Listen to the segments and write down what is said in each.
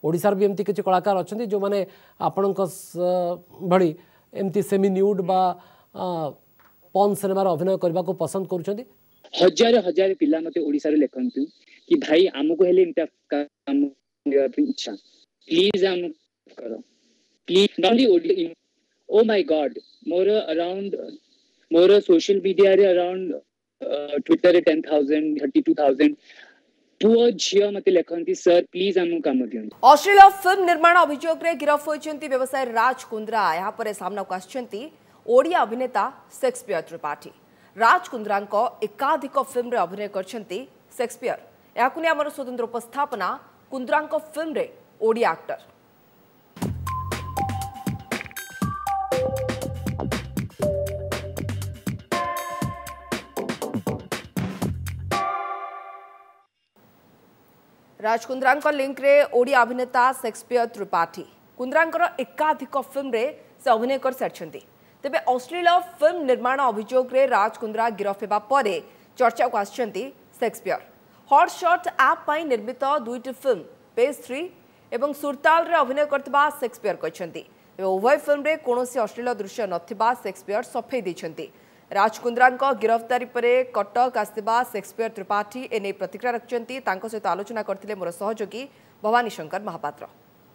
ओडिशार भी एमती किसी कलाकार अच्छा जो मैंने आपण भली एमती सेमी न्यूड बा पॉन सिनेमा अभिनय करने को पसंद करुँच हजार हजार पिला मते ओडिसा रे लेखंतु कि भाई आमको हेले इनका काम करबा इच्छा प्लीज आम करो please not only oh my god मोर सोशल मीडिया रे अराउंड ट्विटर रे 10,000 32,000 पुओ झियो मते लेखंती सर प्लीज आम काम दियन। ऑस्ट्रेलिया फिल्म निर्माण अभियोग रे गिरफ होइछंती व्यवसायी राज कुंद्रा। यहाँ पर सामना को आछंती ओडिया अभिनेता शेक्सपियर त्रिपाठी। राज कुंद्रा एकाधिक फिल्म रे अभिनय करछंती शेक्सपियर। याकु ने हमर स्वतंत्र उपस्थापना कुंद्रा फिल्म रे ओडिया एक्टर। राज कुंद्रा लिंक रे ओडिया अभिनेता शेक्सपियर त्रिपाठी। कुंद्रा एकाधिक फिल्म रे से अभिनय कर सारछंती। तेबे ऑस्ट्रेलिया फिल्म निर्माण अभियोग रे राज कुंद्रा गिरफ हेबा परे चर्चा को आछंती शेक्सपियर। हॉट शॉट ऐप पई निर्मित दुईटी फिल्म पेज 3 एवं सुरताल रे अभिनय करथिबा शेक्सपियर कहछंती। तेबे उभय फिल्म रे कोनोसी ऑस्ट्रेलिया दृश्य नथिबा शेक्सपियर सफेई दैछंती। राज कुंद्रा गिरफ्तारी परे कटक आसथिबा शेक्सपियर त्रिपाठी एने प्रतिक्रिया रखछंती। तांको सहित आलोचना करथिले मोर सहयोगी भवानी शंकर महापात्र।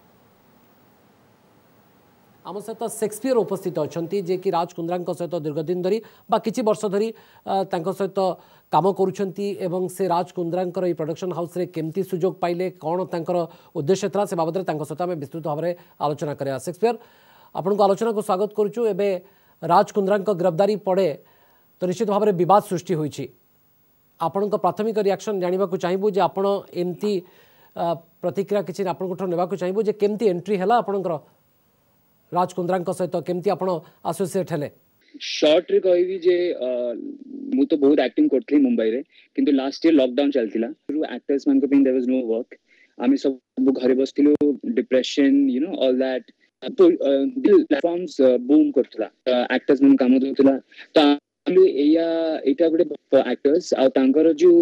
आम सहित शेक्सपियर उपस्थित अच्छा जे कि राज कुंद्रा सहित दीर्घदिन धरी बा किछि वर्ष धरी सहित काम करुँच से राज कुंद्रा प्रोडक्शन हाउस रे केमती सुजोग पाइले कौन तांकर उद्देश्य था से बाबद सहित आम विस्तृत भाव में आलोचना करा। शेक्सपियर आपण को आलोचना को स्वागत करुचु। एबे राज कुंद्रा गिरफ्तारी पड़े तो निश्चित भाव में बद सृष्टि होइछि। आपण प्राथमिक रिएक्शन जानवा चाहबू जे आपण एमती प्रतिक्रिया किछि आपण नेबा चाहबू जे केमती एंट्री हैला आपणकर राज कुंद्रा सहित केमती आपण एसोसिएट हेले। शॉर्ट रे कहबी जे मु तो बहुत एक्टिंग करथली मुंबई रे किंतु लास्ट ईयर लॉकडाउन चलतिला एक्टर्स मान को पे देयर वाज नो वर्क आमी सब घरे बसथिलु depression you know all that platforms boom करथला एक्टर्स मन काम दोतला तो आमी एटा गुटे एक्टर्स आ तांकर जो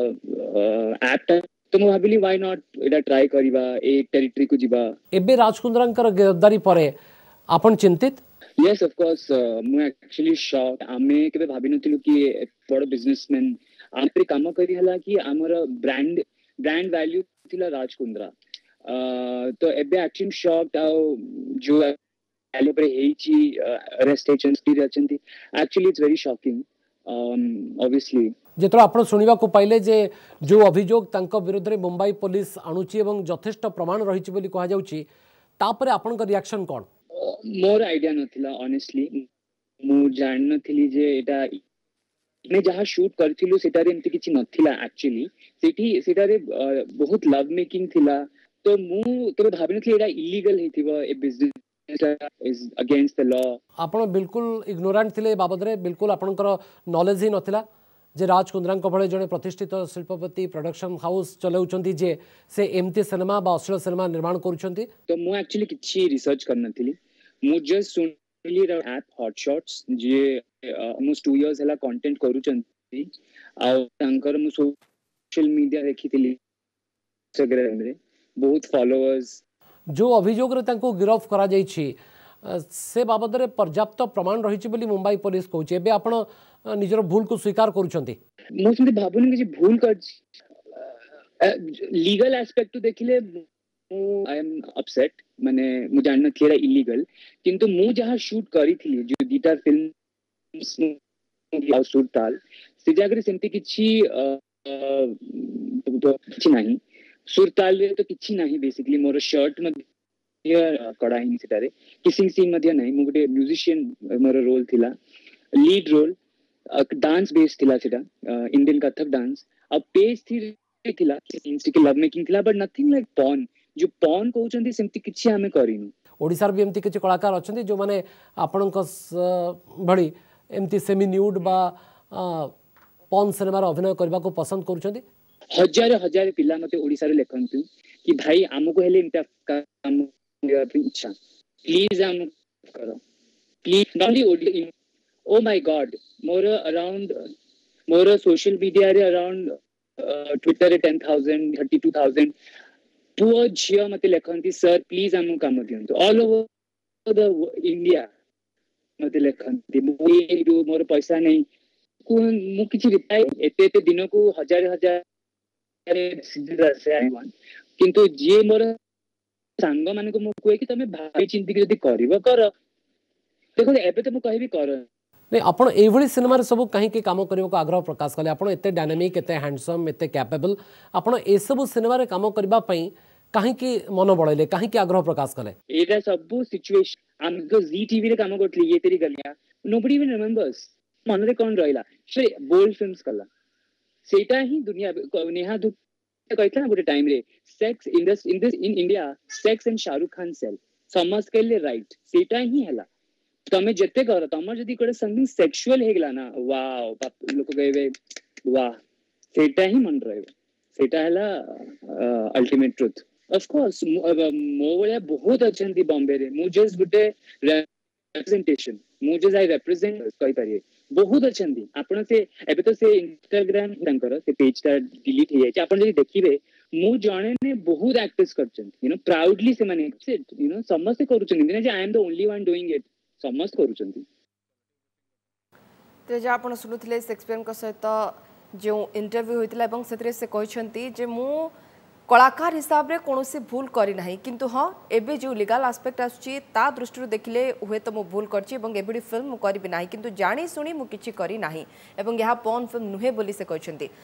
ऐप तो मु भाबिली व्हाई नॉट एटा ट्राई करिबा ए टेरिटरी को जिबा। एबे राज कुंद्रा गिरफ्तारी परे आपण चिंतित? Yes, of course. मैं actually shocked. आमे केबे भाबी नथिलु कि बड़ बिजनेसमैन आमे काम करी हला कि हमर ब्रांड वैल्यू थिला राज कुंद्रा तो एबे एक्चुअली शॉक्ड आ जो एले पर हेची अरेस्ट एजेंसी रे अछंती actually it's very shocking obviously जेतर आपण सुनिबा को पाइले जे जो अभियोग तांको विरुद्ध रे मुंबई पुलिस आणुची एवं यथेष्ट प्रमाण रहिची बोली कहा जाउची तापरे आपण का रिएक्शन कोन? मोर आइडिया नथिला ऑनेस्टली मु जान नथिली जे एटा मैं जहाँ शूट करथिलु सेटा रे एमती किछि नथिला एक्चुअली सेटा रे बहुत लव मेकिंग थिला तो मु केबे भाबि नथिली एटा इलीगल हेथिबो ए business is against the law. आपण बिल्कुल इग्नोरेंट थिले बाबद रे बिल्कुल आपनकर नॉलेज ही नथिला जे राज कुंद्रा भले जड़े प्रतिष्ठित शिल्पपति प्रोडक्शन हाउस चलाउछंती जे से एमती सिनेमा बा ऑस्ट्रेलिया सिनेमा निर्माण करूछंती। तो मु एक्चुअली किछि रिसर्च करनथिली मु जस्ट सुनली ऐप हॉट शॉट्स जे ऑलमोस्ट 2 इयर्स हला कंटेंट करूछंती आ तांकर मु सोशल मीडिया देखिथिली इंस्टाग्राम रे बहुत फॉलोअर्स जो अभियोग रे तांको गिरफ करा जाईछि से बाबद रे पर्याप्त प्रमाण रहिछि बोली मुंबई पुलिस कहूछि। एबे आपण निजर भूल को स्वीकार करूछंती? मु सिंधे भाबुनी कि भूल कर लीगल एस्पेक्ट तो देखिले आई एम अपसेट माने मु जानना थिरा इलीगल किंतु मु जहां शूट करी थी जो दीटा फिल्म हाउस सुरताल से जागरे सेमती किछि नाही सुरताल रे तो किछि नाही बेसिकली मोर शर्ट में कड़ाई सेटारे किसिंग सीन मध्य नाही मु गुटे म्यूजिशियन मोर रोल थिला लीड रोल डांस बेस थिला सेटा इंडियन कथक डांस आ पेज थी थिला सीन्स के लव मेकिंग थिला बट नथिंग लाइक पॉर्न जो पॉर्न कहउचंती सेमती किछि हमें करिनु। ओडिसार भी एमती किछि कलाकार अछंती जो माने आपनक भली एमती सेमी न्यूड बा पॉर्न सिनेमा रे अभिनय करबा को पसंद करूचंती। हजार हजार पिला मते ओडिसा रे लेखंतु कि भाई हमको हेले इनका काम करबा इच्छा प्लीज आम करो please not only oh my god मोर सोशल मीडिया रे अराउंड ट्विटर रे 10,000 32,000 पुओ झियो मते लेखन्ती सर प्लीज आम काम दियंतु ऑल ओवर द इंडिया मते लेखन्ती मोर पैसा नहीं मु किछि रिप्लाई एते एते दिन को हजार हजार किंतु जे मोर सांग मान को मु कहे कि तमे भाई चिंती के जदी करबो कर देखो एबे तो मु कहबी कर नहीं आपण एभली सिनेमा सब कहीं काम करने को आग्रह प्रकाश कले आपण एते डायनामिक एते हैंडसम एते कैपेबल आपण ए सब सिनेमा काम करबा पई कहीं मन बढ़ले कहीं आग्रह प्रकाश कले एटा सब सिचुएशन हम तो जी टीवी रे काम करथली ये तेरी गलिया नोबडी इवन रिमेंबर्स मन रे कोन रहिला से बोल्ड फिल्म्स कला सेटा ही दुनिया नेहा दुख कहथला ना गोटे टाइम रे sex in India sex and Shahrukh Khan sell समझ के लिए राइट सेटा ही हला तमे जते कर तमर जदी कोटे समथिंग सेक्सुअल हे गेला ना वाओ लोक कहबे वाह सेटा ही मन रहबे सेटा हला अल्टीमेट ट्रुथ ऑफ कोर्स मो वाला बहुत अछंती बॉम्बे रे मु जस्ट गुटे रिप्रेजेंटेशन मु जस्ट आई रिप्रेजेंट कहि परिए बहुत अछंती आपण से एबे तो से इंस्टाग्राम तंकर से पेज ता डिलीट हे जाय आपण जदी देखिबे मु जणे ने बहुत एक्टर्स करछन यू नो प्राउडली से माने यू नो समस्त करूछन दिन जे I am the only one doing it समस्त करूछन तेजा आपण सुनुथिले शेक्सपियर को सहित जो इंटरव्यू होइतला एवं सेतरे से कहछंती जे मु कलाकार हिसाब रे कोनोसी भूल करी नाही किंतु हां एबे जो लीगल एस्पेक्ट आछी ता दृष्टि देखिले हुए तो मु भूल करची एवं एबडी फिल्म मु करबी नाही किंतु जानी सुनी मु किछि करी नाही एवं यहा पॉर्न फिल्म नुहे बोली से कहछंती।